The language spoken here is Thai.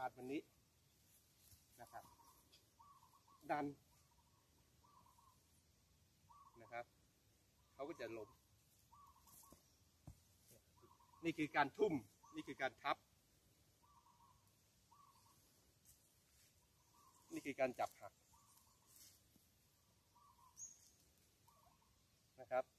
านวันนี้นะครับดันนะครับเขาก็จะล้มนี่คือการทุ่มนี่คือการทับนี่คือการจับหักนะครับ